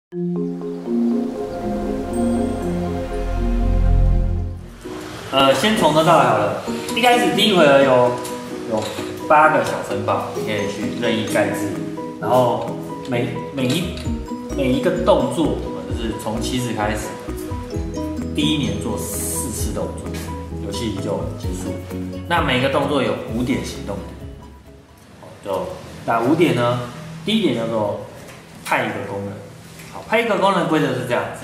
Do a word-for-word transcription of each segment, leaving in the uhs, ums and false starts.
呃，先从头到尾好了。一开始第一回合有有八个小城堡，你可以去任意盖制，然后每每一每一个动作，就是从起始开始，第一年做四次动作，游戏就结束。那每个动作有五点行动点，就打五点呢。第一点叫做派一个功能，好，派一个功能规则是这样子。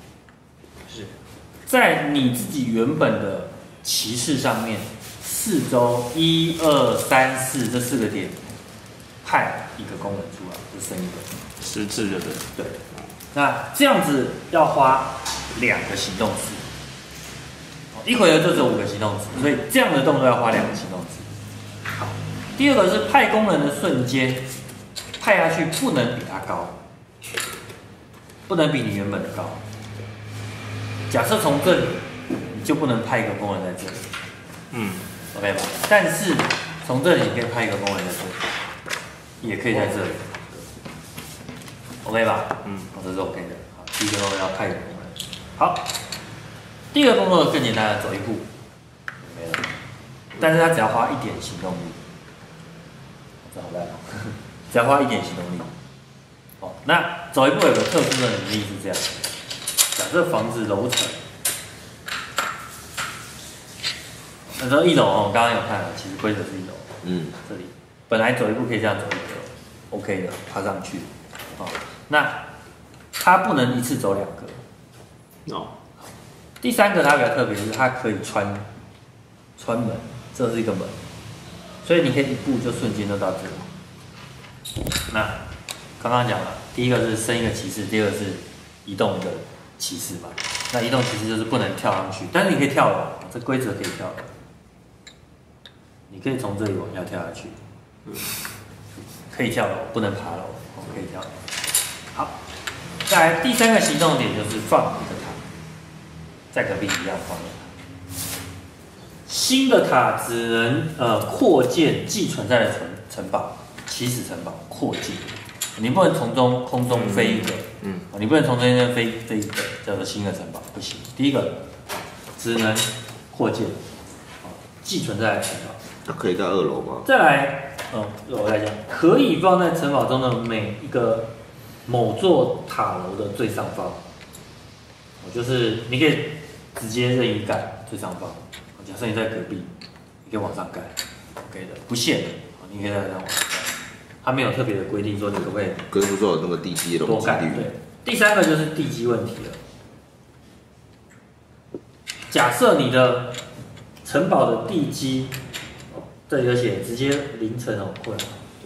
在你自己原本的骑士上面，四周一二三四这四个点派一个功能出来，就剩一个实质的对。 对，那这样子要花两个行动值，一回合就只有五个行动值，所以这样的动作要花两个行动值。好，第二个是派功能的瞬间，派下去不能比它高，不能比你原本的高。假设从这里，你就不能派一个功能在这里，嗯 ，OK 吧？但是从这里你可以派一个功能在这里，也可以在这里 ，OK 吧？嗯，这是 OK 的。好，第一个动作要派一个功能。好，第二个动作更简单了，走一步没了，但是它只要花一点行动力，这好烂哦，只要花一点行动力。哦，那走一步有个特殊的能力是这样。假设房子楼层，那时候一楼哦，我刚刚有看了，其实规则是一楼，嗯，这里本来走一步可以这样走一个 ，OK 的，爬上去，哦，那它不能一次走两个，哦，第三个它比较特别，是它可以穿穿门，这是一个门，所以你可以一步就瞬间就到这里。那刚刚讲了，第一个是升一个骑士，第二个是移动一个骑士嘛，那移动骑士就是不能跳上去，但是你可以跳楼，这规则可以跳楼，你可以从这里往下跳下去，可以跳楼，不能爬楼，可以跳楼。好，再来第三个行动点就是放一个塔，在隔壁一样放一个塔。新的塔只能呃扩建既存在的城城堡，起始城堡扩建。你不能从中空中飞一个，嗯，嗯你不能从中间飞飞一个，叫做新的城堡，不行。第一个只能扩建，既存在的城堡。 它可以在二楼吗？ 再来，嗯，我来讲，可以放在城堡中的每一个某座塔楼的最上方，就是你可以直接任意盖最上方。假设你在隔壁，你可以往上盖 ，OK 的，不限的，你可以在这样往上盖。它没有特别的规定说你可不可以跟不说有那个地基的容积率。 对，第三个就是地基问题了。假设你的城堡的地基，这里有写直接零层哦，过来。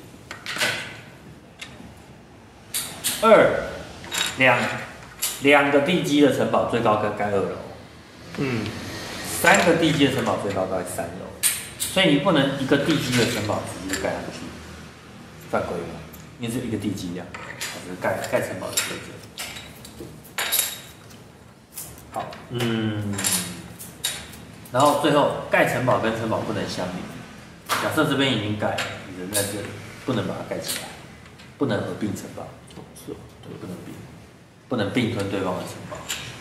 二两两个地基的城堡最高可以盖二楼，嗯，三个地基的城堡最高盖三楼，所以你不能一个地基的城堡直接盖上去。犯规了，因为是一个地基量，这是盖盖城堡的规则。好，嗯，然后最后盖城堡跟城堡不能相邻。假设这边已经盖，你人在这里，不能把它盖起来，不能合并城堡。是，对，不能并，不能并吞对方的城堡。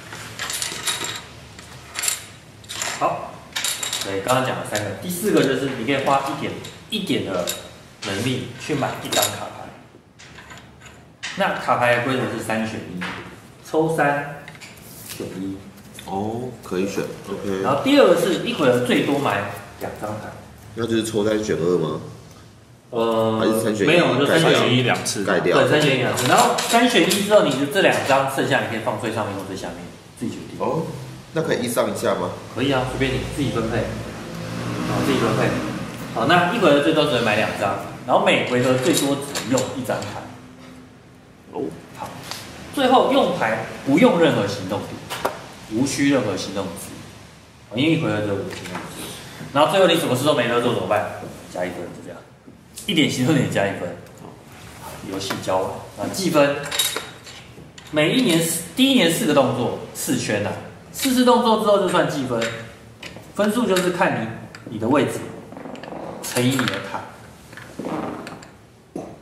好，所以刚刚讲了三个，第四个就是你可以花一点一点的能力去买一张卡牌，那卡牌的规则是三选一，抽三选一。 哦，可以选 ，OK。 然后第二个是一回合最多买两张牌， 那就是抽三选二吗？ 呃， 还是三选一？ 没有，就三选一两次盖掉。 对，三选一两次。然后三选一之后，你的这两张剩下你可以放最上面或最下面，自己决定。 哦，那可以一上一下吗？ 可以啊，随便你自己分配，好，自己分配。好，那一回合最多只能买两张，然后每回合最多只用一张牌。哦，好，最后用牌不用任何行动点，无需任何行动值，因为一回合只有五个行动值。然后最后你什么事都没得做怎么办？加一分，就这样，一点行动点加一分。好，游戏教完啊，计分。每一年第一年四个动作，四圈呐、啊，四次动作之后就算计分，分数就是看你你的位置。乘以你的塔，了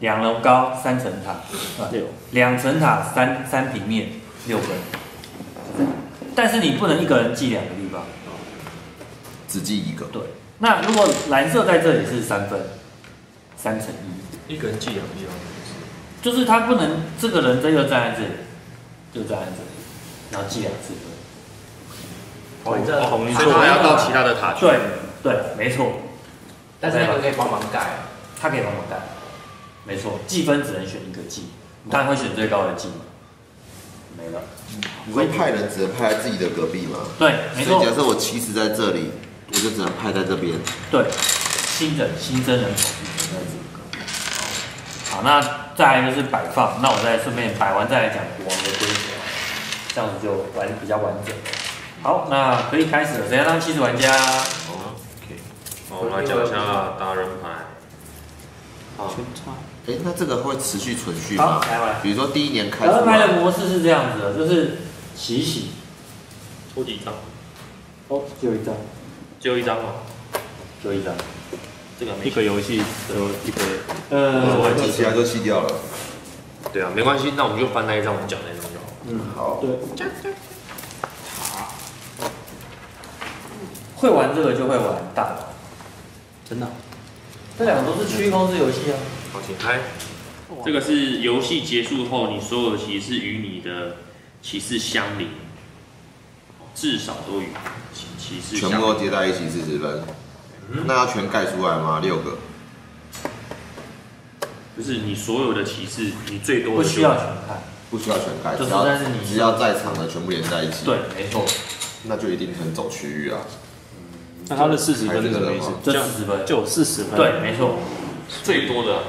两楼高三层塔，六两层塔三三平面六分，但是你不能一个人记两个地方， 只记一个。 对，那如果蓝色在这里是三分，三乘一，一个人记两个地方， 就是他不能这个人这又站在这里，就站在这里，然后记两次分。 哦，所以他还要到其他的塔去。 对对，没错。 但是那个可以帮忙盖， 他可以帮忙盖，没错，计分只能选一个计，你当然会选最高的计嘛，没了。 你说派人只能派在自己的隔壁吗？ 对，没错。 所以假设我起始在这里，我就只能派在这边。 对，新人新增人口只能在这个。好，那再来就是摆放，那我再顺便摆完再来讲国王的规则，这样子就完比较完整了。好，那可以开始了，谁要当起始玩家？ 哦 ，OK。好，我们来讲一下达人牌。好， 哎，那这个会持续存续吗？ 好，来来。 比如说第一年开达人牌的模式是这样子的，就是起洗。 抽几张？ 哦，只有一张。 只有一张吗？ 只有一张。 这个一个游戏就一个， 呃， 完其他就弃掉了。 对啊，没关系，那我们就翻那一张，我们讲那一张就好。 嗯， 好。 对。会玩这个就会玩大的， 真的。 这两个都是区域控制游戏啊。 好，请开。这个是游戏结束后，你所有的骑士与你的骑士相邻，至少都与骑士全部都接在一起四十分。嗯、那要全盖出来吗？六个？ 就是你所有的骑士，你最多不需要全盖， 不需要全盖， 就是但是你只要在场的全部连在一起。 对，没错。 那就一定很走区域啊。 那他的四十分是什么意思？ 这四十分就有四十分。 对，没错。 最多的。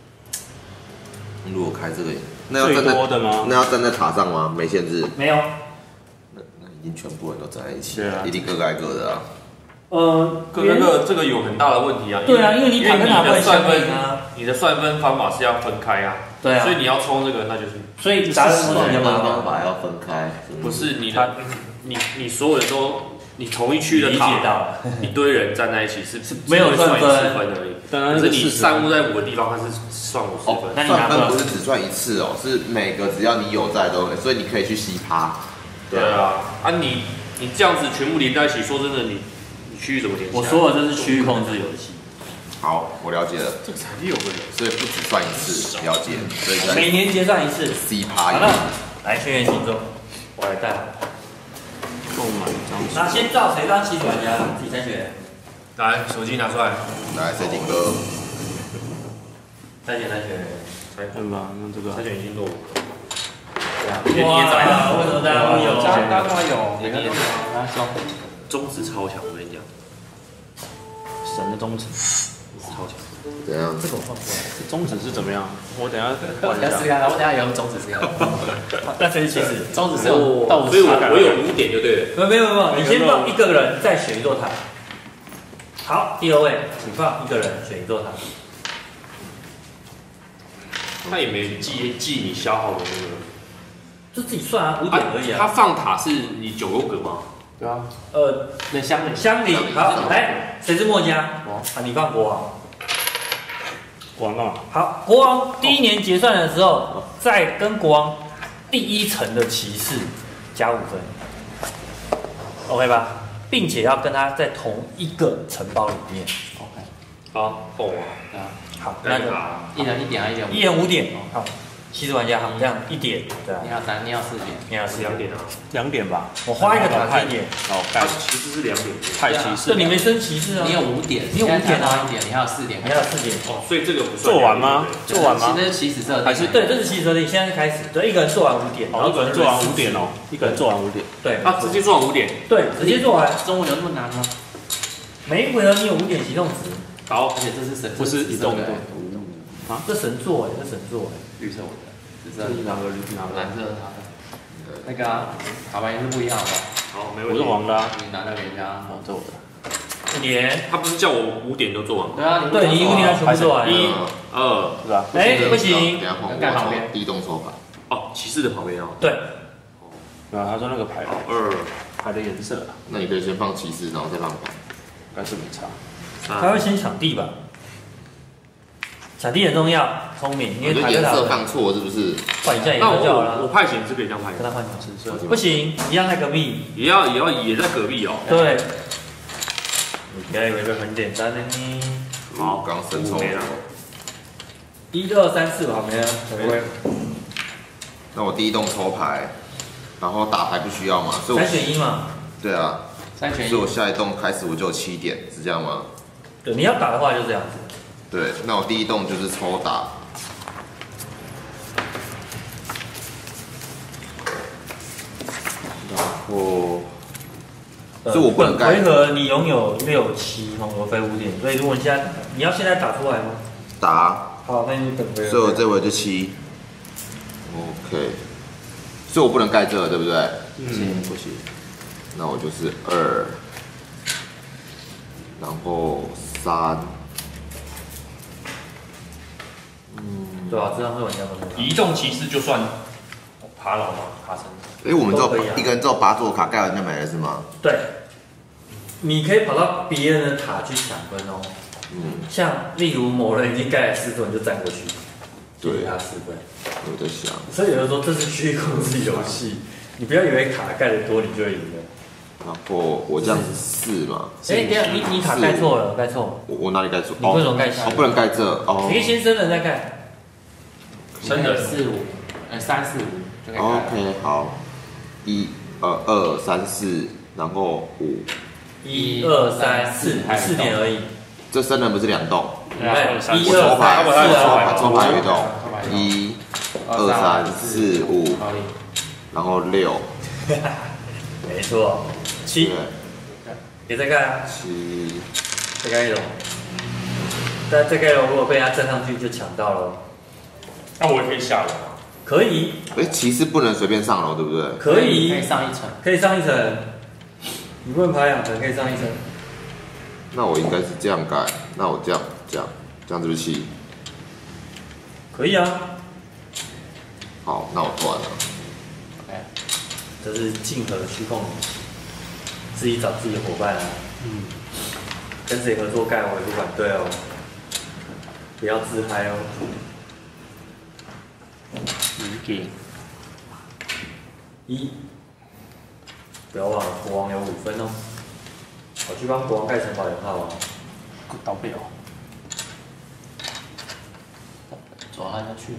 如果开这个，那要站在那要站在塔上吗？没限制。 没有。 那那一定全部人都站在一起， 对啊， 一定各盖各的啊。 呃， 各那个这个有很大的问题啊。 对啊，因为你塔跟塔不能算分啊， 你的算分方法是要分开啊。 对啊。 所以你要抽这个，那就是。 所以达人模式的方法要分开。 不是你的，你你所有人都。你同一区的塔，一堆人站在一起是没有算分而已。可是你散布在五个地方，它是算五十分。 那算分不是只算一次哦，是每个只要你有在都可以，所以你可以去吸趴。 对啊，啊你你这样子全部连在一起，说真的，你你区域怎么连？ 我说的这是区域控制游戏。 好，我了解了。 这个才六个人， 所以不只算一次，了解。所以每年结算一次。 吸趴。 好了，来轩辕星座，我来带好。 购买一张。 那先照谁当起始玩家，自己筛选。 来，手机拿出来。 来，谁顶歌？ 筛选，筛选。 对吧？那这个。 筛选星座。 哇！为什么大家都有？ 大家有。 每个都有。 来送。 中指超强，我跟你讲。 神的中指。 超强。 怎样？ 这个我放过来。 中指是怎么样？我等下我等下试看，我等下也用中指试看。 那谁其实中指是有倒所以我我有五点就对了。 没有没有没有，你先放一个人，再选一座塔。好，第二位，请放一个人选一座塔。 他也没记记你消耗的那个。 就自己算啊，五点而已啊。 他放塔是你九个格吗？ 对啊。 呃， 那相邻相邻。好，来，谁是墨家？哦，啊，你放国王。 国王干嘛？ 好，国王第一年结算的时候，再跟国王第一层的骑士加五分 ，OK 吧？并且要跟他在同一个城堡里面 ，OK。 好，够啊。 好，那个一人一点还是一点？ 一人五点。好，骑士玩家好，这样一点，对啊。 你要三，你要四点， 你要四两点啊？ 两点吧。 我花一个塔一点。 哦，盖骑士是两点。 派骑士。 对，你没升骑士啊？ 你有五点， 你有五点啊？ 一点，你还有四点， 你还有四点。 哦，所以这个不做完吗？做完吗？ 其实起始设定还是对，这是起始设定，现在开始，对，一个人做完五点， 然后一个人做完五点哦，一个人做完五点。 对， 啊，直接做完五点。 对，直接做完。 中文有那么难吗？ 每一回合你有五点启动值。 好， 而且这是神， 不是移动的。 啊，这神作哎，这神作哎。 绿色我的，紫色哪个哪个？ 蓝色他的。那个啊，卡牌颜色不一样好不好？ 好，没问题。 我是黄的啊。 你拿那个给人家。 哦，这我的。 五点。 他不是叫我五点就做完吗？ 对啊，你对，你五点要全部做完。 一、二， 是吧？ 哎，不行， 盖旁边，地动手法。 哦，骑士的旁边哦。 对。 啊，他说那个牌二牌的颜色。 那你可以先放骑士，然后再放牌。 应该是没差。 他会先抢地吧？ 场地很重要，聪明，因为塔克颜塔色放错是不是？ 换一下颜那色就好了。 我我派遣是可以这样派遣， 跟他换成紫色。 不行，一样在隔壁。 也要也要也在隔壁哦。 对。你不要以为这很简单的呢。 好，刚生抽没了。 一二三四，好没了，没了。 那我第一动抽牌，然后打牌不需要嘛？所以我三选一嘛。 对啊， 三选一。 所以我下一动开始我就有七点，是这样吗？ 对，你要打的话就这样子。 对，那我第一动就是抽打。然后，所以我不能盖。 回合你拥有六七红罗飞五点，所以如果你现在你要现在打出来吗？ 打。 好，那你等回合。 所以我这回就七。OK。所以我不能盖这个，对不对？ 嗯，不行。 那我就是二，然后三。 嗯，对啊，这样会玩家都没移动骑士就算爬牢嘛，爬升。 哎，我们只有啊一个人只有八座卡，盖完就没了是吗？ 对，你可以跑到别人的塔去抢分哦。 嗯， 像例如某人已经盖了四座，你就站过去， 对， 给他四分。 我在想， 所以有人说这是区域控制游戏，你不要以为卡盖的多你就会赢了。 然后我这样子四嘛。 哎，等下你你卡盖错了，盖错了。 我我哪里盖错？ 你为什么盖四？ 哦，不能盖这哦。 你可以先生人再盖。 生人四五，呃三四五就可以盖了。 OK， 好，一呃二三四，然后五。 一二三四，四点而已。 这生人不是两动？ 哎，一我抽牌， 二三四抽牌， 啊， 抽牌运动，一、二、三、四、五，然后六。 没错，七，别再盖啊， 七， 再盖一龙。但再盖一龙，如果被他站上去就抢到了。 那我也可以下楼吗？ 可以， 哎，骑士不能随便上楼，对不对？ 可以， 可以上一层， 可以上一层。你不能爬两层，可以上一层。 那我应该是这样盖，那我这样这样这样是不是七？ 可以啊。 好，那我断了。 这是竞合虚控，自己找自己的伙伴啊。嗯。跟谁合作盖我也不反对哦。不要自嗨哦。 一给一。不要忘了，国王有五分哦。我去帮国王盖城堡有号哦。 倒背哦。 走按下去。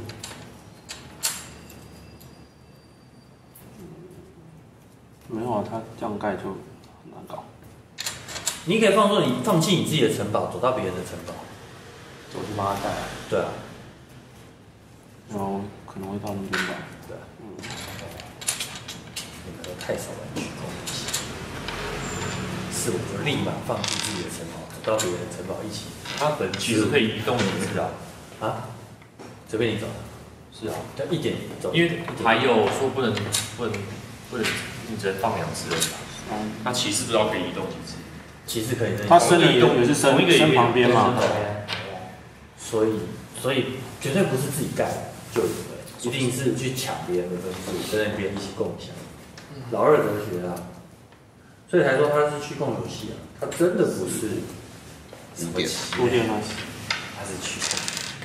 没有啊，他这样盖就很难搞。 你可以放说你放弃你自己的城堡，走到别人的城堡， 走去帮他盖。 对啊， 然后可能会到那边吧。 对啊，嗯，你们都太少玩虚空游戏，是我就立马放弃自己的城堡，走到别人的城堡一起。 它本其实可以移动一次啊， 啊，随便你走， 是啊， 就一点走， 因为还有说不能不能不能，你只能放两次而已啊。 嗯， 那骑士不知道可以移动几次？ 其实可以， 他生理也是生生旁边嘛， 所以所以绝对不是自己盖就赢了，一定是去抢别人的分数，跟别人一起共享。老二哲学啊，所以才说它是虚控游戏啊，它真的不是什么棋多点吗？ 它是虚控。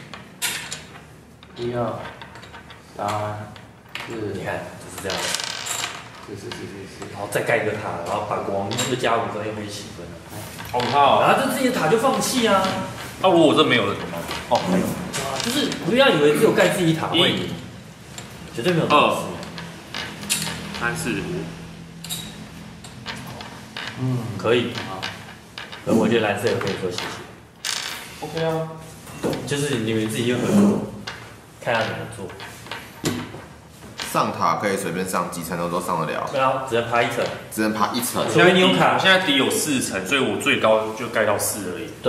一二三四， 你看就是这样， 是是是是是， 然后再盖一个塔，然后把国王又加五分，又可以起分了。 好怕然后这自己的塔就放弃啊。 那如果我这没有了怎么办？哦，还有。 啊，就是不要以为只有盖自己塔会赢，绝对没有这种事。 三四五， 嗯，可以啊。可我觉得蓝色也可以说谢谢。 OK 啊， 就是你们自己就合作，看下怎么做。 上塔可以随便上，几层楼都上得了， 对啊，只能爬一层。 只能爬一层。 除非你有卡我现在底有四层，所以我最高就盖到四而已。 对。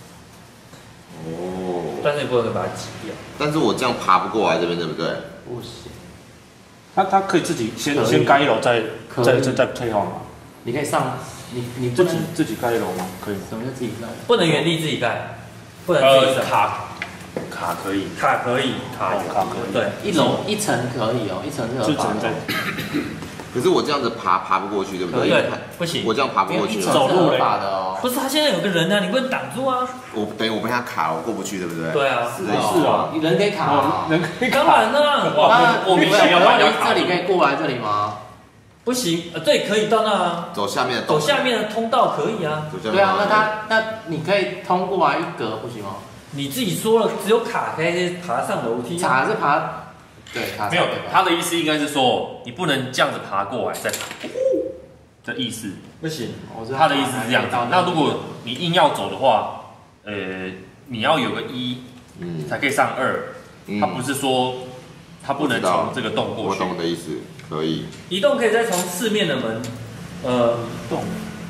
哦。 但是你不能把它挤掉。 但是我这样爬不过来这边，对不对？ 不行。 他他可以自己先先盖一楼，再再再再退换嘛。 你可以上，你你不自己能自己盖一楼吗？可以吗？ 什么叫自己盖？ 不能原地自己盖，不能自己上。 卡卡可以， 卡可以， 卡有卡可以。 对， 一楼一层可以哦，一层是有法就只能在的。 可是我这样子爬爬不过去，对不对？ 对，不行， 我这样爬不过去。 走路的哦。 不是，他现在有个人啊，你不能挡住啊。 我等于我被他卡了，我过不去，对不对？ 对啊， 是哦，你人可以卡， 人可以当然了。 哇，我明显要把人这里可以过来这里吗？ 不行，呃，对，可以到那啊。 走下面的走下面的通道可以啊。 对啊，那他那你可以通过来一格，不行吗？ 你自己说了，只有卡可以爬上楼梯。 卡是爬，对，卡没有，他的意思应该是说，你不能这样子爬过来再爬，的意思。 不行， 他的意思是这样子。那如果你硬要走的话，呃，你要有个一，嗯，才可以上二。他不是说他不能从这个洞过去。 我懂的意思，可以。 移动可以再从四面的门，呃，动。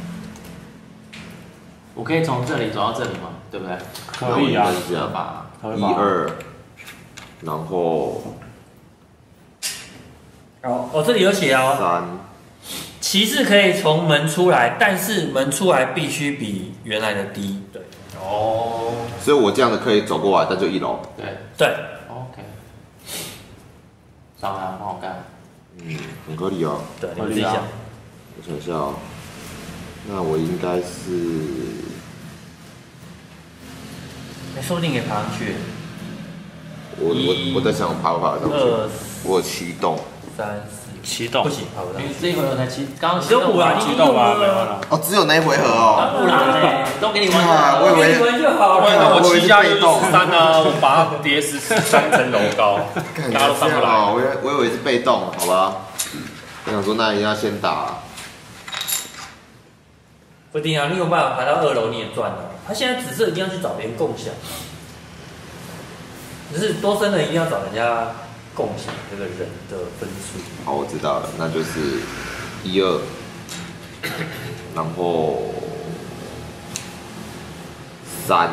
我可以从这里走到这里吗？对不对？ 可以啊， 这样吧，一二，然后， 哦哦，这里有写哦， 三， 骑士可以从门出来，但是门出来必须比原来的低。对， 哦， 所以我这样子可以走过来，但就一楼。 对对 ，OK，上来很好干， 嗯，很合理哦。 对，你们自己想。 我想一下哦，那我应该是。 说不定可以爬上去。 我我我在想爬不爬得上去。二，我有七栋。 三四七栋不行，爬不到。 这一回合才七，刚刚只有五啊， 七栋啊，没有了。 哦，只有那一回合哦。 不然呢？都给你玩啊，我以为玩就好了。 那我七加一十三啊，我把它叠十三层楼高，大家都上不来。 我以我以为是被动，好吧？我想说，那一定要先打。 不一定啊，你有办法爬到二楼你也赚了。他现在紫色一定要去找别人共享，只是多生人一定要找人家共享这个人的分数。 好，我知道了，那就是一二，然后三，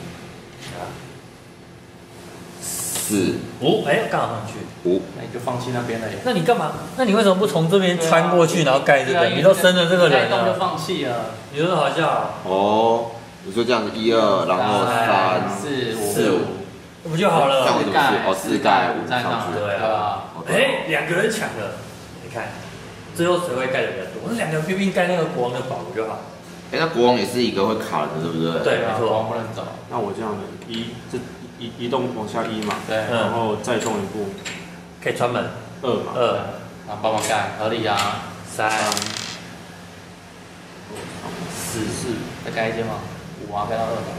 四， 五，哎，刚好上去。 五， 那你就放弃那边了。 那你干嘛？那你为什么不从这边穿过去，然后盖这个？你都生了这个人了，就放弃了。 你说好笑？ 哦。你说这样子一二，然后三四四五， 不就好了？ 这样我怎么是？哦，四盖五上去。 对啊。哎，两个人抢了，你看，最后谁会盖的比较多？那两个拼命盖那个国王的宝不就好？ 哎，那国王也是一个会卡人的，对不对？ 对，没错。 国王不能走。 那我这样的一，这移移动往下一嘛， 对， 然后再动一步， 可以穿门。 二嘛。 二， 然后帮忙盖，合理啊。 三， 四四， 再盖一间吗？五啊，盖到二吧。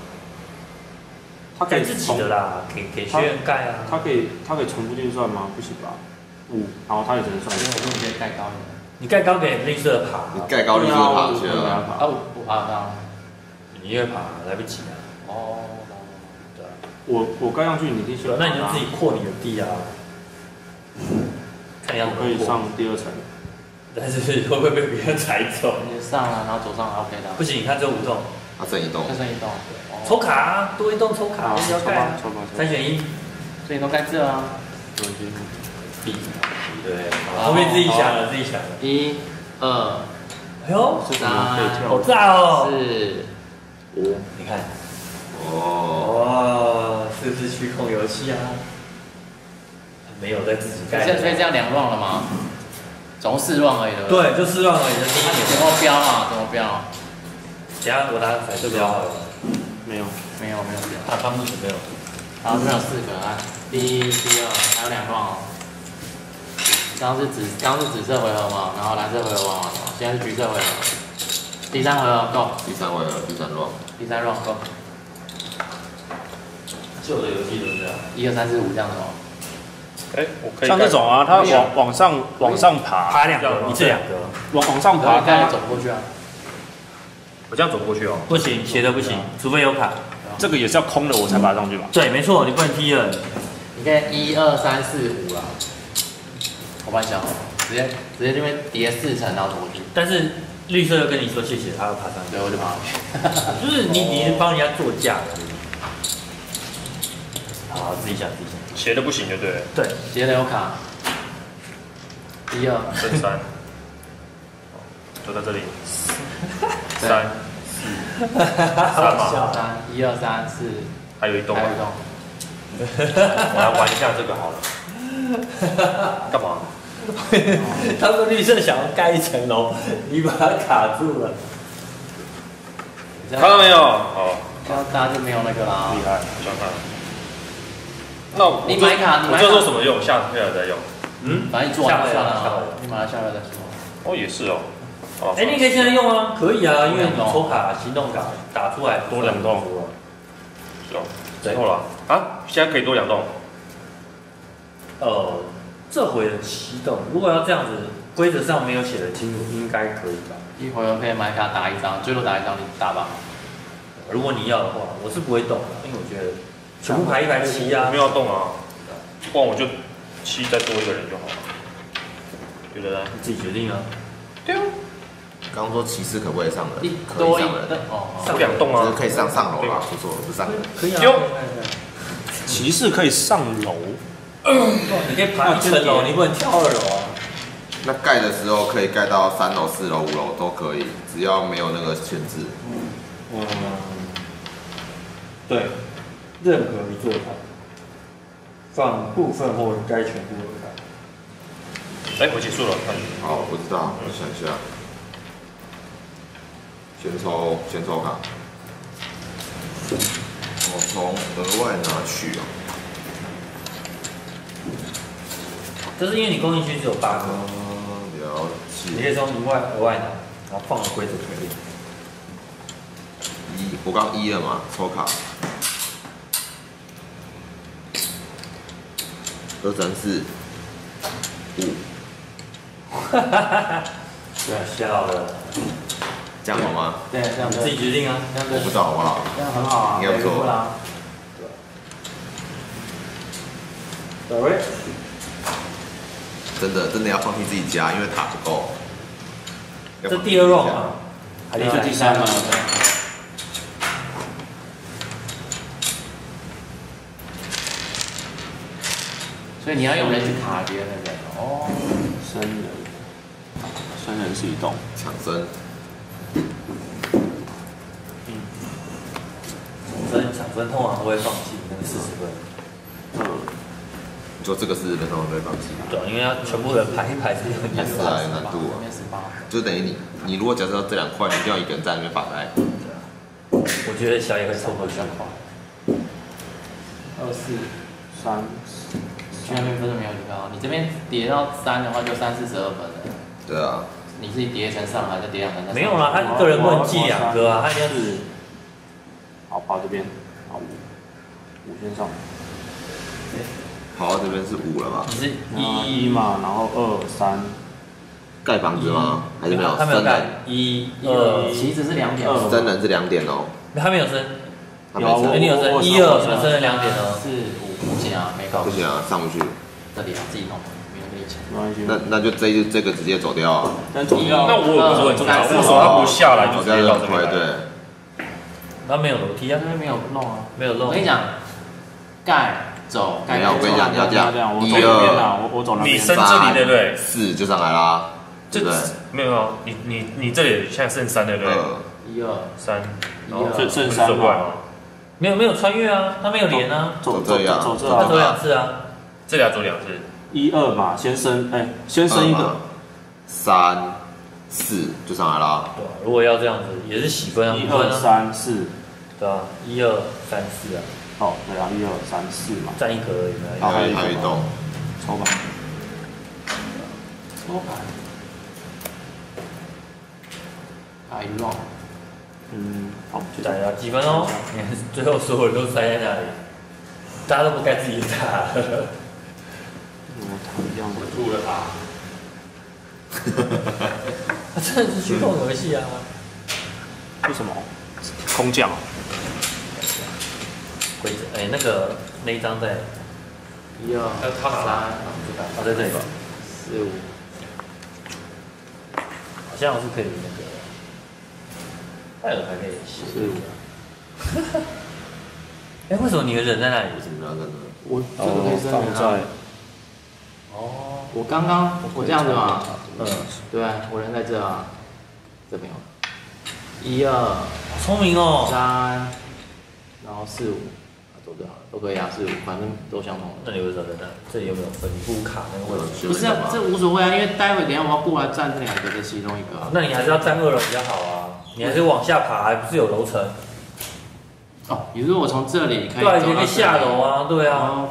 他可以自己的啦，给给学员盖啊。 他可以他可以重复计算吗？不行吧？五，然后他也只能算。 因为我直接盖高一点。 你盖高给绿色爬。 你盖高绿色爬去了。 啊，我我爬得到。 你越爬来不及啊。 哦。 对啊。 我我盖上去，你可以先。 那你就自己扩你的地啊。看你要怎么可以上第二层。 但是会不会被别人踩走？ 你上了，然后走上来 OK 的。 不行，你看只有五栋。 它剩一栋。 它剩一栋。 抽卡啊，多一栋抽卡，不要盖啊。三选一， 所以你都盖这啊。 B，对，后面自己想了，自己想了。 一、二， 哎呦， 三， 好炸哦！ 四、 五，你看。 哦。 哇，是不是虚空游戏啊？没有在自己盖。 所以所以这样两 round 了吗？总共四 round 而已的。 对，就四 round 而已。那你怎么标啊？怎么标？ 等下我拿彩色标好了。 没有， 没有，没有标。 啊，他目前没有。 然后这有四个啊，第一、第二，还有两 round 哦。刚刚是紫，刚刚是紫色回合嘛，然后蓝色回合完了，现在是橘色回合。第三回合够。 第三回合，第三 round。 第三 round 够。 旧的游戏都是这样。 一二三四五这样子哦。 哎，我可以。像这种啊，它往往上往上爬， 爬两个，一次两个， 往往上爬， 它走过去啊。 我这样走过去哦。 不行，斜的不行，除非有卡。 这个也是要空的，我才爬上去吧？ 对，没错，你不能踢了。 你看一二三四五啦，我帮你想好了，直接直接这边叠四层，然后走过去。 但是绿色又跟你说谢谢，他要爬上去， 对，我就爬上去。就是你你是帮人家做价的。好，自己想自己想。 斜的不行就对了。 对， 斜的有卡。一二。 剩三。就在这里。三。 三嘛， 三一二三四， 还有一栋， 还有一栋。 我来玩一下这个好了。干嘛？ 他说绿色想要盖一层楼，你把它卡住了。 看到没有？哦， 这样大家就没有那个啦。 厉害，想看。那你买卡，你我这做什么用？下回来再用。 嗯，反正你做完就算了，你马上下回再说。 哦，也是哦。 哎，你可以现在用啊，可以啊，因为你抽卡、行动卡打出来多两栋。是哦，之后了啊，现在可以多两栋。 呃，这回的启动，如果要这样子，规则上没有写的清楚，应该可以吧？ 一回合可以买卡打一张，最多打一张你打吧。 如果你要的话，我是不会动的，因为我觉得全部排一排七啊， 没有动啊，不然我就七再多一个人就好了，对不对？ 你自己决定啊。 对啊。 刚刚说骑士可不可以上人？ 一可以上人， 哦， 上两栋啊， 就是可以上上楼啦，不错，不是上人。 可以啊。 骑士可以上楼， 你可以爬一层楼，你不能跳二楼啊。 那盖的时候可以盖到三楼、四楼、五楼都可以，只要没有那个限制。 嗯，对，任何一座塔，放部分或该全部的卡。 哎，我结束了，看。 好，我知道，我想一下。先抽，先抽卡。我从额外拿去啊。 这是因为你供应区只有八个。 了解。 你可以从额外额外拿，然后放个规则可以。 一，我刚一了嘛，抽卡。二三四五。 哈哈哈！不要笑了。 这样好吗？ 对，这样你自己决定啊。 这样我不知道好不好？ 这样很好啊， 应该不错啦。 对。 真的真的要放弃自己家，因为塔不够。 这第二 round 嘛， 还是第三嘛？所以你要用人去卡别人的人哦。 生人，生人是移动， 抢生。 嗯。抢生抢生通常都会放弃那个四十分。 嗯。 就这个是人通常都会放弃。 对，因为要全部人排一排是很也是啊，有难度啊。就等于你，你如果假设这两块，你一定要一个人在那边发呆。 对啊。我觉得小野会凑合比较快。 二四三。 去那边分数没有提高，你这边叠到三的话就三四十二分了。 对啊。 你自己叠一层上来，再叠两层。 没有啦，他一个人不能记两个啊，他应该是。 好，跑这边，好五，五先上。 跑到这边是五了吧？ 你是一一嘛，然后二三。 盖房子吗？还是没有？ 他没有盖。一、二， 棋子是两点。 真人是两点哦。 他没有升。 他没升。 你有升一二，你们升了两点哦。 四五不行啊，没搞。 不行啊，上不去。 这里啊，自己弄，没人跟你抢。 没关系。 那那就这这个直接走掉啊。 但走掉。 那我有个问题啊，为什么他不下来就直接到这边？ 对。 那没有楼梯啊， 这边没有弄啊， 没有弄。 我跟你讲，盖走， 没有，我跟你讲，你要这样， 一二，我我走那边。 你升这里对不对？ 四就上来啦，对不对？ 没有啊，你你你这里现在剩三对不对？ 一二三， 一二剩剩三嘛。 没有没有穿越啊，他没有连啊， 走这样， 走这他走两次啊， 这里要走两次。 一二嘛，先升，哎，先升一个， 三四就上来啦。 对啊，如果要这样子也是洗分啊， 一二三四， 对啊，一二三四啊。 哦，对啊，一二三四嘛， 占一格而已嘛。 还有还有一栋， 抽吧， 抽牌，啊一乱， 嗯，好， 大家几分哦？你看最后所有人都塞在那里，大家都不盖自己的塔。 我塔一样的， 吐了塔。 他真的是驱动游戏啊！ 为什么？空降。 规则哎，那个那一张在一二三， 啊在这里吧， 四五， 好像是可以那个，还有还可以四五。哎，为什么你的人在那里？ 为什么要在那？ 我这个可以升人啊。哦，我刚刚我这样子嘛，嗯，对，我人在这啊，这边有，一二， 聪明哦， 三，然后四五。 走就好了，都可以啊，四五，反正都相同的。 那你为什么在那？这里有没有分？你不卡那个位置？ 不是啊，这无所谓啊，因为待会等下我要过来站这两个的其中一个啊。 那你还是要站二楼比较好啊，你还是往下爬，还不是有楼层？ 哦，你说我从这里可以对啊，你可以下楼啊，对啊。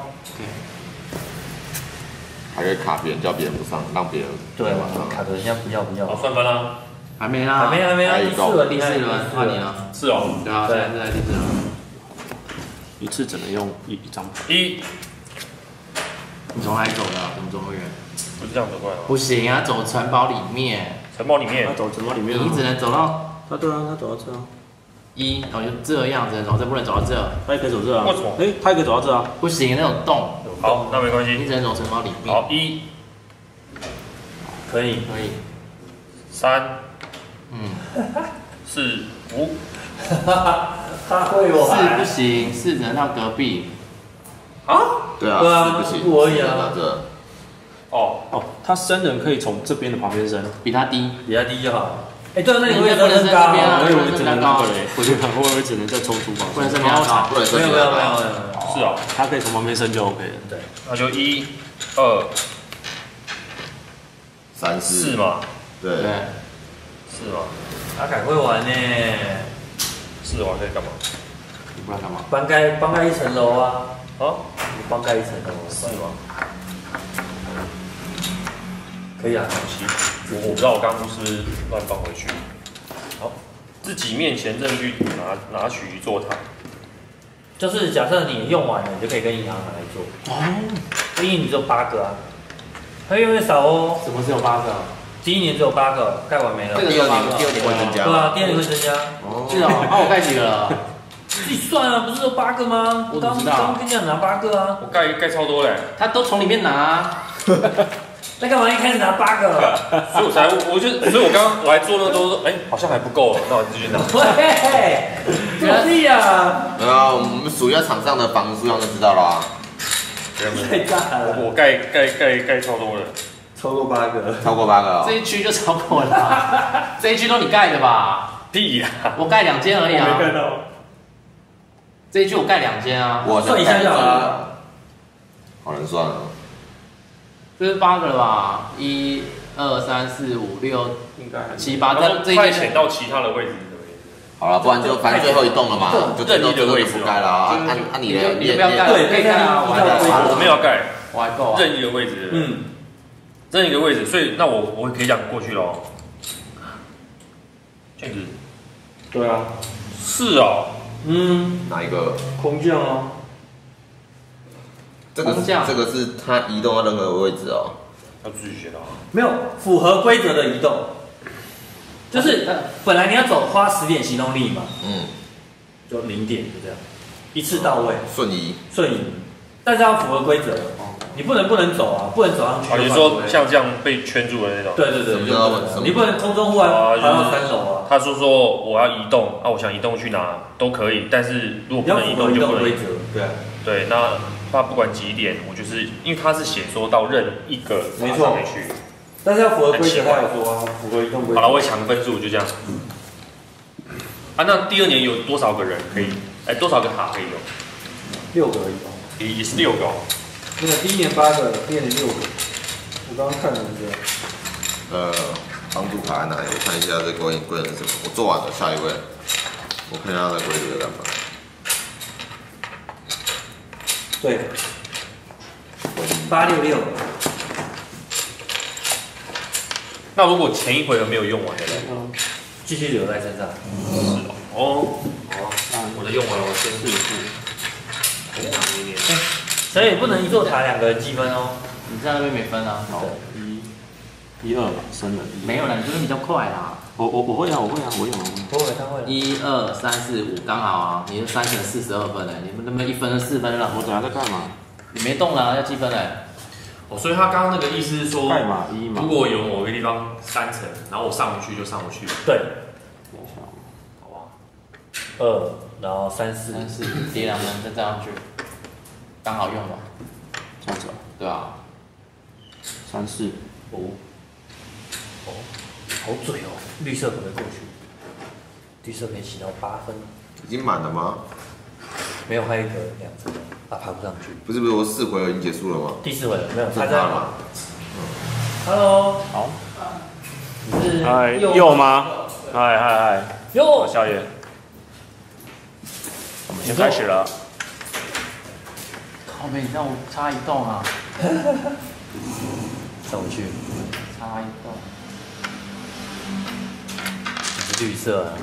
还可以卡别人，叫别人不上，让别人对嘛？卡着人家不要不要。 好，算分啦。 还没啦， 还没还没啊，第四轮第四轮换你了。 是哦。 对啊，现在是在第四轮。 一次只能用一一张牌。 一。 你从哪里走的？怎么走那么远？ 不是这样走过来吗？ 不行啊，走城堡里面。 城堡里面。 他走城堡里面。 你只能走到。 啊，对啊，他走到这啊。 一，然后就这样子，然后这不能走到这。 他也可以走这啊。 为什么？ 哎，他也可以走到这啊。 不行，那种洞。 好，那没关系。 你只能走城堡里面。 好，一。 可以可以。 三。 嗯。 四五。 他会玩。 四不行，四只能到隔壁。 啊？ 对啊， 对啊， 不行， 不而已啊。 这。 哦哦，他升人可以从这边的旁边升， 比他低， 比他低就好。哎，对，那你会不能升这边啊？ 我以为只能高嘞， 我就看会不会只能再冲出房， 不能升比较高， 不能升没有没有没有没有。 是啊， 他可以从旁边升就 OK 了。 对， 那就一、二、 三四四嘛。 对。 是吗？ 阿凯会玩呢。 是玩可以干嘛？ 你不知道干嘛？ 帮盖帮盖一层楼啊！ 啊？ 你帮盖一层楼是吗？ 可以啊。 我我不知道我刚刚是不是乱放回去。好，自己面前证据拿拿取一座塔。 就是假设你用完了，你就可以跟银行拿来做。哦。因为你只有八个啊，还有点少哦。 怎么只有八个？ 第一年只有八个，盖完没了。 第二年第二年会增加。 对啊，第二年会增加。 哦。 是哦，那我盖几个了？ 自己算啊，不是有八个吗？ 我刚刚跟你讲拿八个啊。 我盖盖超多嘞。 他都从里面拿。 那干嘛一开始拿八个？ 所以我才，我就，所以我刚刚来做那个都说，哎，好像还不够，那我继续拿。 喂，作弊啊！ 没有，我们数一下场上的房子数量就知道啦。 太炸了！ 我盖盖盖盖超多了， 超过八个， 超过八个。 这一区就超过了，这一区都你盖的吧？ 屁呀！ 我盖两间而已啊。 没看到。 这一区我盖两间啊。 我算一下就好了。 好难算啊。 这是八个了吧？一、二、三、四、五、六、七、八，这这一快潜到其他的位置。 好了，不然就反正最后一栋了嘛，就最后这个就不盖了啊。按按你的， 你不要盖， 对， 可以盖啊，我还我没有盖， 我还够啊。 任意的位置， 嗯， 任意的位置，所以那我我可以讲过去喽。这样子。 对啊。 是哦。 嗯。 哪一个？ 空降哦。 这个这个是它移动到任何位置哦。 要自己写的啊。 没有符合规则的移动，就是本来你要走花十点行动力嘛，嗯，就零点就这样，一次到位。 瞬移。 瞬移，但是要符合规则，你不能不能走啊，不能走上去。 啊，你说像这样被圈住的那种。 对对对，你不能空中忽然爬到三楼啊。 他说说我要移动，啊，我想移动去哪都可以，但是如果不能移动就不能。 规则，对啊。 对，那。他不管几点，我就是因为他是写说到任一个没错去， 但是要符合规则，他有说啊，符合移动规则。 好了，我抢分数就这样。啊，那第二年有多少个人可以？哎，多少个塔可以用？ 六个而已哦。 也也是六个哦。 那个第一年八个，第二年六个。我刚刚看了一下。 呃，帮助卡在哪里？我看一下这规规则是什么。我做完了，下一位。我看一下这规则在干嘛。 对，八六六。 那如果前一回合没有用完的呢？ 继续留在身上。 是哦。哦。哦。我的用完了，我先试一试。 所以不能一座塔两个人积分哦。 你在那边没分啊？ 好，一、一二吧，升了。 没有啦，你这边比较快啦。 我我我会啊，我会啊，我有啊。 我会，他会。 一二三四五，刚好啊，你是三乘四十二分哎，你们那边一分是四分了。 我等下在干嘛？ 你没动啦，要积分哎。 哦，所以他刚刚那个意思是说， 盖码一嘛。 如果有某个地方三层，然后我上不去就上不去。 对。 等一下， 好吧。 二，然后三四。 三四叠两分再站上去，刚好用吧。 这样子啊。 对啊。 三四五。哦，好嘴哦，绿色可不可以过去？绿色可以洗到八分。 已经满了吗？ 没有还有一个两只，啊爬不上去。 不是不是，我四回合已经结束了吗？ 第四回合没有，他他在。Hello， 好。 你是嗨，右吗？嗨嗨嗨， 右， 小野。我们先开始了。 靠北，你让我插移动啊！ 上不去。 插移动。 你是绿色啊？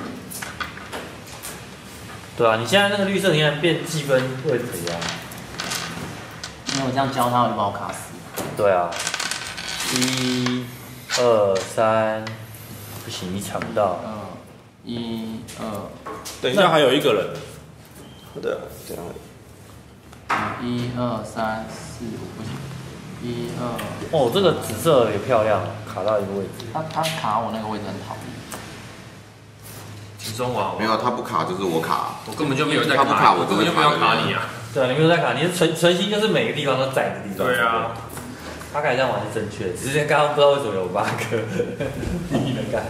对啊，你现在那个绿色，你看变积分位置啊。 因为我这样教他，我就把我卡死。 对啊。一、二、三，不行，你抢不到。 二、一、二。 等一下还有一个人。对啊，这样。 一二三四五不行，一二。 哦，这个紫色也漂亮，卡到一个位置。 他他卡我那个位置很讨厌。 轻松玩， 没有，他不卡就是我卡。 我根本就没有在卡， 他不卡，我根本就没有卡你啊。 对啊，你没有在卡，你是存存心就是每个地方都在的地方。 对啊。 他开始这样玩是正确的，只是刚刚不知道为什么有 bug， 你能干。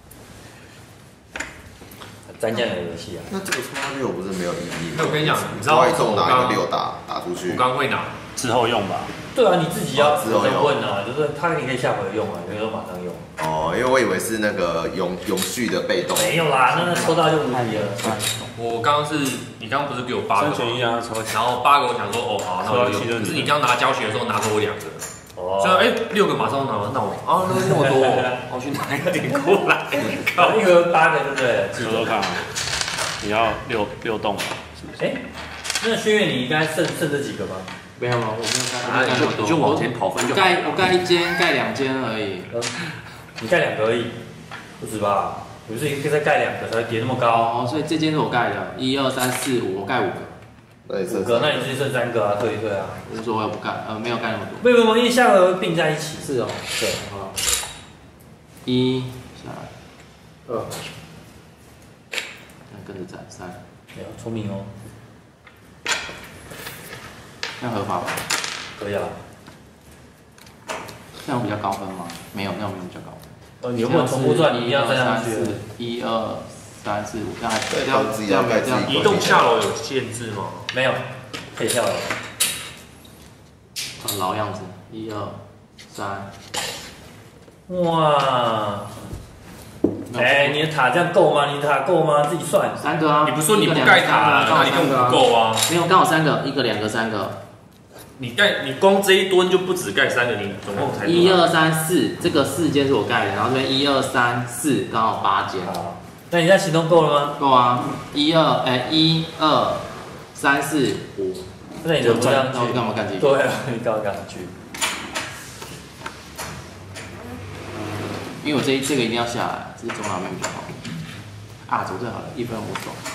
沾酱油游戏啊。 那这个抽到六不是没有意义吗？ 那我跟你讲，你知道我一中拿一个六打打出去。 我刚会拿， 之后用吧。 对啊，你自己要之后用问啊，就是他你可以下回用啊，有时候马上用。 哦，因为我以为是那个永永续的被动。 没有啦，那那抽到就无敌了。 我刚刚是，你刚刚不是给我八个吗？ 三选一啊，抽。 然后八个我想说，哦好，那我就有。可是你刚刚拿教学的时候拿走我两个。哦。所以哎，六个马上拿，那我啊，那那么多，我去拿一点过来。 搞一个八个对不对？ 抽抽看啊。你要六六栋吧？是不是？ 哎，那轩辕你应该剩剩这几个吗？ 没有吗？我没有盖， 你就你就往前跑分就。 盖我盖一间，盖两间而已。 你盖两个而已，不止吧？不是应该再盖两个才会叠那么高？ 哦，所以这间是我盖的，一二三四五，我盖五个。 五个，那你自己剩三个啊，退一退啊。 无所谓，我不盖，呃，没有盖那么多。 没有没有，因为下回会并在一起。 是哦。 对， 好。一下来，二，跟着站三。 哎呦，聪明哦。 那合法吧？ 可以啊。 这样比较高分吗？没有，那样没有比较高分。 哦，你如果重复转，你一定要站上去。 一二三四五，这样还对， 这样自己这样要盖自己。 移动下楼有限制吗？ 没有，可以跳楼。 很老样子，一二三。 哇！哎，你的塔这样够吗？你的塔够吗？自己算。 三个啊！ 你不是说你不盖塔，那你根本不够啊？ 没有，刚好三个，一个、两个、三个。 你盖，你光这一吨就不止盖三个，你总共才。 一二三四，这个四间是我盖的，然后这边一二三四，刚好八间。 好，那你现在行动够了吗？ 够啊！一二哎，一二三四五。 那你怎么这样？ 那我干嘛干这个？ 对啊，你干嘛干去？ 因为我这这个一定要下来，这是中南面比较好。啊，走最好了，一分五走。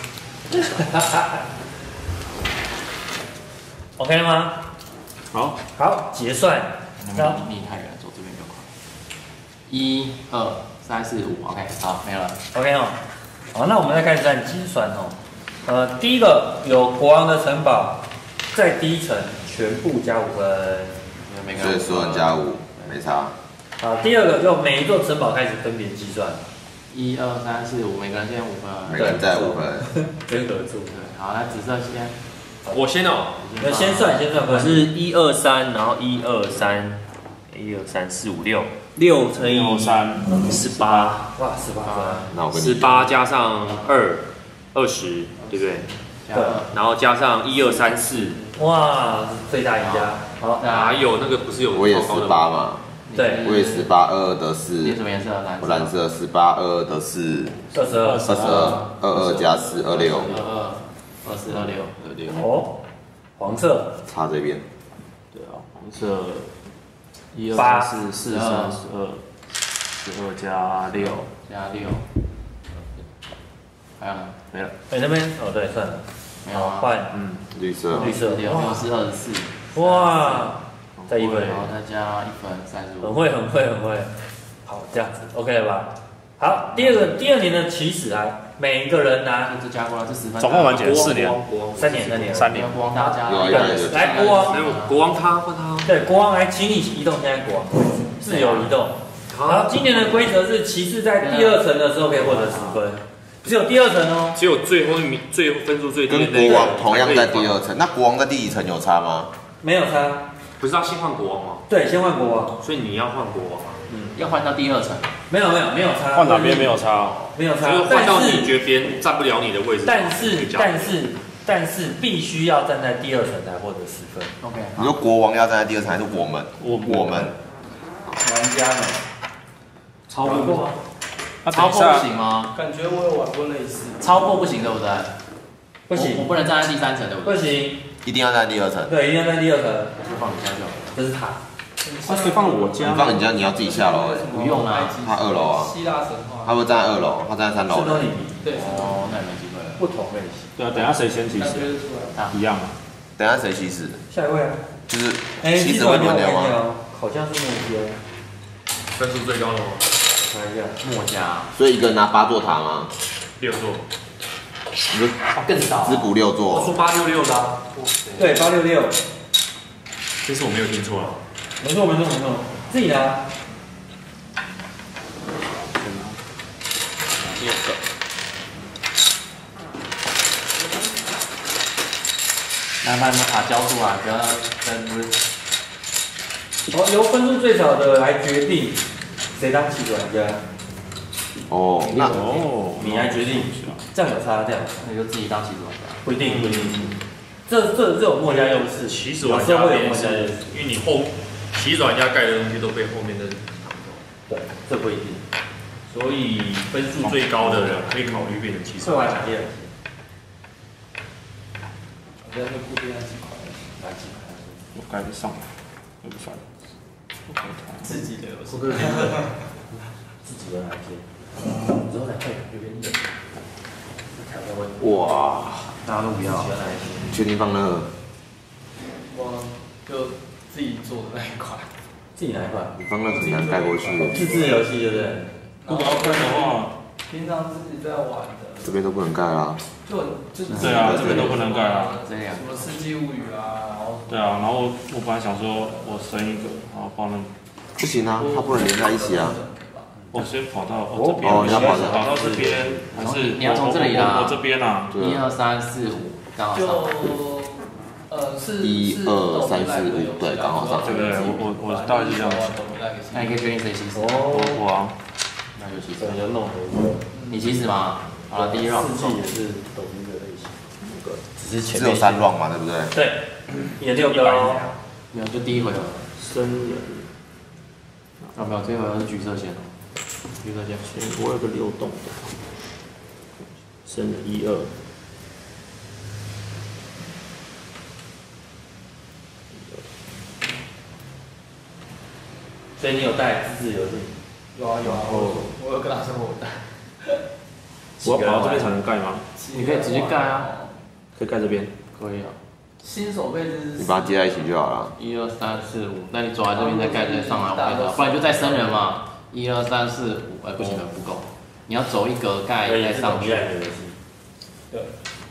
OK 了吗？ 好， 好，结算。 然后你太远，走这边比较快。一二三四五 ，OK， 好，没了。 OK 哦，好，那我们再开始按结算哦。呃，第一个有国王的城堡，在第一层全部加五分， 所以所有人加五，没差。 好，第二个就每一座城堡开始分别计算。 一二三四五，每个人先五分。 每个人再五分。 真合住。 对，好，那紫色先。 我先哦， 那先算，先算分。 我是一二三，然后一二三，一二三四五六，六乘以三十八， 哇，十八分。 那我跟你十八加上二，二十，对不对？ 对。 然后加上一二三四， 哇，最大赢家。好， 哪有那个不是有？ 我也十八嘛。 对。 我也十八，二二得四。 你什么颜色？蓝色。 我蓝色十八，二二得四。 二十二。 二十二，二二加四，二六。 二二。二四二六二六哦，黄色差这边。 对啊，黄色一二三四四三十二，十二加六加六，还有呢？ 没了。 哎，那边哦对，算了， 没有啊。 换嗯，绿色。 绿色。 六六是二十四。 哇，再一分， 然后再加一分，三十五。 很会，很会，很会。好，这样子 OK 了吧？好，第二个第二年的起始啊。每一个人拿， 这加过来这十分， 总共完结四年， 三年，三年， 三年。 国王大家来国王， 国王他换他， 对，国王来，请你移动，现在国王自由移动。好，今年的规则是骑士在第二层的时候可以获得十分， 只有第二层哦， 只有最后一名，最后分数最低的跟国王同样在第二层，那国王在第几层有差吗？ 没有差。 不是要先换国王吗？ 对，先换国王， 所以你要换国王啊。 嗯，要换到第二层。 没有没有没有差， 换哪边没有差哦？ 没有差， 就是换到你觉得别人占不了你的位置。 但是但是但是必须要站在第二层才获得十分。 OK。 你说国王要站在第二层，还是我们？ 我我们玩家们超过过吗？ 那超过不行吗？ 感觉我有玩过类似。 超过不行对不对？ 不行， 我不能站在第三层对不对？ 不行， 一定要站在第二层。 对，一定要在第二层。 我就放你家就好了。 这是塔， 它可以放我家你放你家，你要自己下楼哎。 不用啦， 他二楼啊， 希腊神话。 他会站在二楼，他站在三楼。 是都你对。 哦，那也没机会了。 不同类型。 对啊，等下谁先起感始？ 觉得出来。 一样啊。 等下谁起始？ 下一位啊， 就是哎， 起始会轮流吗？ 好像是目标。 分数最高的吗？ 看一下， 墨家所以一个人拿八座塔吗？ 六座。 你就更少。 只补六我说座。 八六六的啊。 对，八六六， 这次我没有听错了。 没错没错没错，自己拿。 六个。 来把你们卡交出来，不要再不是。 好，由分数最少的来决定谁当起玩家。 哦，那哦， 你来决定，这样有差这样。 那就自己当起主玩家。 不一定不一定，这这这种墨家优势， 起始玩家变是，因为你后起始玩家盖的东西都被后面的， 对，这不一定。 所以分数最高的人可以考虑变成起始玩家。 我在那固定那几块， 哪几块？ 我盖不上，又不算。 自己的游戏。 自己的哪些？之后再配有点冷。 哇， 大家都不要。 你确定放那个？ 我就自己做的那一款。 自己哪一款？ 你放那很难盖过去。 自制游戏对不对？ 如果要分的话，平常自己在玩的。 这边都不能盖啦。 就就是对啊，这边都不能盖啊。 这样。 什么《世纪物语》啊，然后。 对啊，然后我本来想说，我生一个，然后放那。 不行啊，它不能连在一起啊。 我先跑到我这边， 哦，你要跑到跑到这边，还是你要从这里啦？ 我这边啊。 一二三四五，刚好上。 就呃是一二三四五，对，刚好上。 对对对，我我我大概是这样子。 那你可以决定谁起始。 我我啊， 那就起始。 对，就弄回去。 你起始吗？好了，第一 round。 四季也是抖音的类型，只是前只有三 round 嘛，对不对？ 对，也六个哦。 没有，就第一回合。 生人。 啊，没有，这一回合是橘色线。橘色线。 我有个流动的。生人一二。 所以你有带自制游戏？ 有啊有啊，我我有跟他说我带。 我要跑到这边才能盖吗？ 你可以直接盖啊。 可以盖这边。 可以啊。 新手配置是。 你把它接在一起就好了。 一二三四五，那你走在这边再盖再上来，我盖到，不然就再生人嘛。一二三四五，哎不行，不够。你要走一格盖再上去。 对。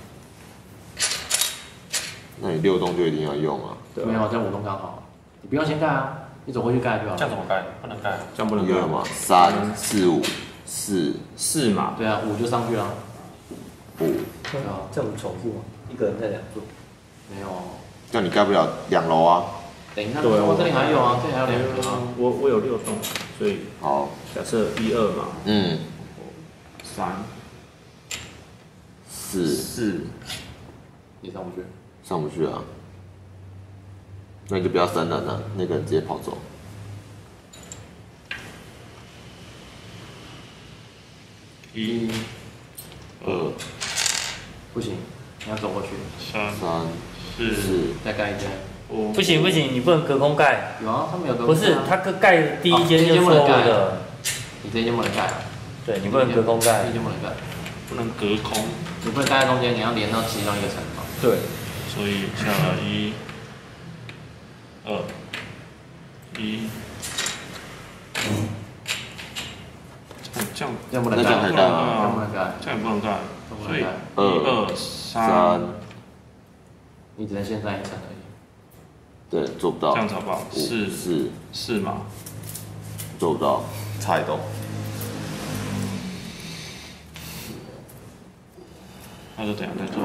那你六栋就一定要用啊？ 没有，这样五栋刚好。你不用先盖啊，你走过去盖就好了。 这样怎么盖？不能盖。 这样不能盖一二嘛，三四五四四嘛。 对啊，五就上去了。 五。 对啊，这样重复吗？一个人在两座。 没有。 这样你盖不了两楼啊。 等一下，我这里还有啊，这里还有两个啊。 我我有六栋，所以好， 假设一二嘛。 嗯。 三。 四。 四。 你上不去。 上不去啊。那你就不要生人了，那个人直接跑走。 一。 二。 不行，你要走过去。 三。 三。 四。 再盖一间。 五。 不行不行，你不能隔空盖。 有啊，他们有隔空。 不是，他盖第一间就错误的。 你这间不能盖啊。 对，你不能隔空盖。 这间不能盖。 不能隔空。 你不能盖在中间，你要连到其中一个层嘛。 对。 所以下来一。二。一。这样这样不能盖。 这样不能盖。 这样不能盖。 这样不能盖。所以一二三。 你只能先占一层而已。 对，做不到。 这样子好不好？四四四嘛。 做不到，差一栋。 那就等下再做。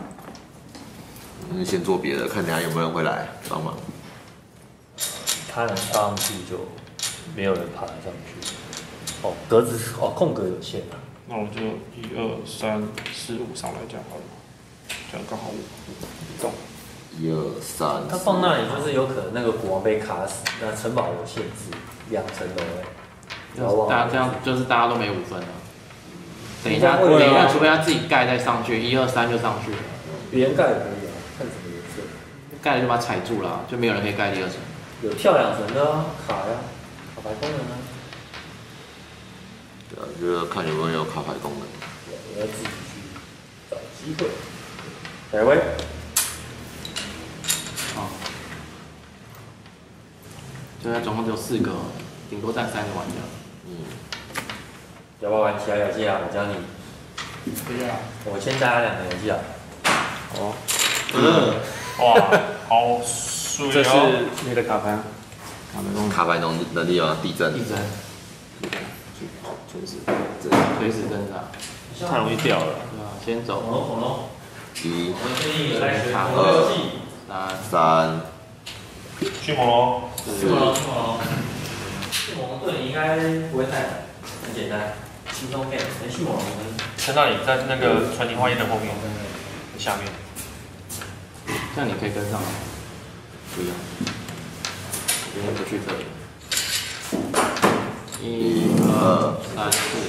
嗯，先做别的，看等下有没有人会来帮忙。 他能爬上去就没有人爬得上去。哦，格子哦，空格有限啊。 那我就一二三四五上来这样好了，这样刚好五五动。 一二三。 他放那里就是有可能那个国王被卡死，那城堡有限制，两层楼哎。 大家这样就是大家都没五分了。等一下，等一下，除非他自己盖再上去，一二三就上去了。 别人盖也可以啊，看什么颜色。 盖了就把它踩住了，就没有人可以盖第二层。 有跳两层的啊，卡呀，卡牌功能啊。 对啊，就是看有没有卡牌功能。 我要自己去找机会。哪位？ 好。现在总共只有四个，顶多站三个玩家。 嗯。 要不要玩其他游戏啊？我教你。 可以啊。 我先加两个游戏啊。 哦。 嗯。哇，好水哦！ 这是你的卡牌，卡牌功能。 卡牌能能力吗？地震。 地震。 随时， 随时跟上。 太容易掉了。 对啊，先走。 恐龙恐龙。 一。 我们建议有来学卡恐龙游戏。 三。 三。 迅猛龙。 迅猛龙，迅猛龙。迅猛龙对你应该不会太难，很简单，轻松骗。哎，迅猛龙。 在那里，在那个传奇花园的后面，下面。 这样你可以跟上吗？不一样。今天不去这里。一、二、三、四。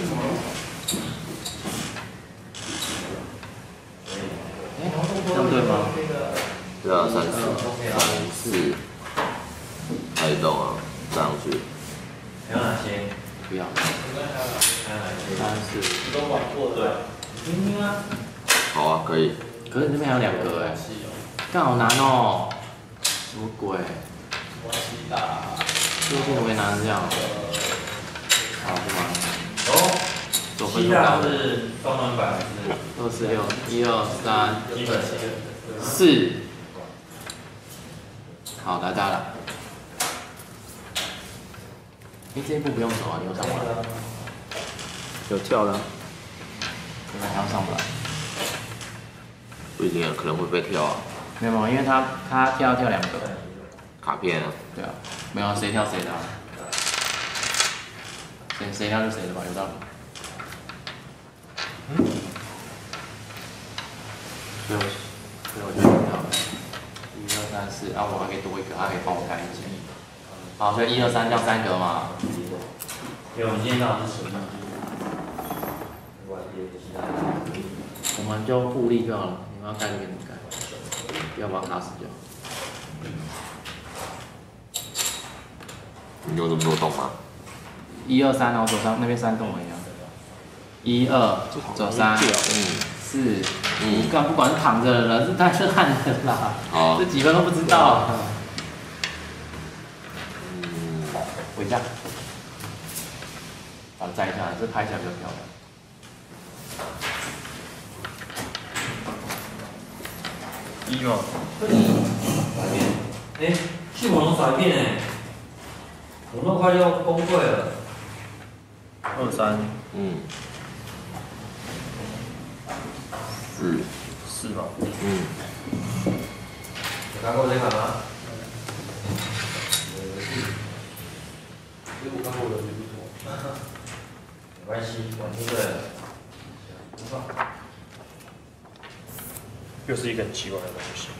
哎，这样对吗？ 对啊，三四，三四，还有动啊，上去。 还有哪些？ 不要。 还有哪些？ 三四。 都玩过对。听听啊。 好啊，可以。 可是你这边还有两个哎，干好难哦。什么鬼？ 我西打。 最近怎么会难成这样？好，不忙。 哦。 走分西大是双门版还是？ 二四六，一二三， 基本四。好，来大了。哎，这一步不用走啊，你有上不来。 有跳的。 应该还要上不来。 不一定啊，可能会被跳啊。 没有，因为他他跳跳两个。 卡片啊。 对啊，没有谁跳谁的啊。谁谁跳就谁的吧，有道理。嗯。所以我所以我就跳了。一二三四，然后我还可以多一个，他可以帮我开一级。好，所以一二三跳三格嘛。 因为我们今天刚好是手上。 我们就互利就好了，你们要盖就给你们盖，不要把它卡死掉。 你有这么多洞吗？ 一二三，然后左上那边三洞而已啊。一二，走三， 嗯， 四， 嗯， 不管不管是躺着的人，是太是汉人啦， 好， 这几分都不知道。 嗯， 回家，把它摘下来，这拍起来比较漂亮。 一嘛。 甩片，哎，迅猛龙甩片哎，我那么快就要崩溃了。 二三。 嗯。四。 四嘛。 嗯。 有看过这款吗？ 这我看过的也不错。 没关系，我听对了。 又是一个很奇怪的东西。